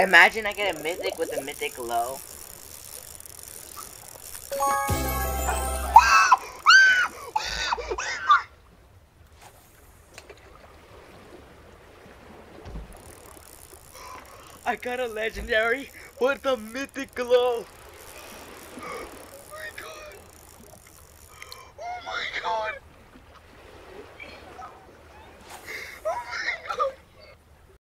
Imagine I get a mythic with a mythic low. I got a legendary with a mythic glow.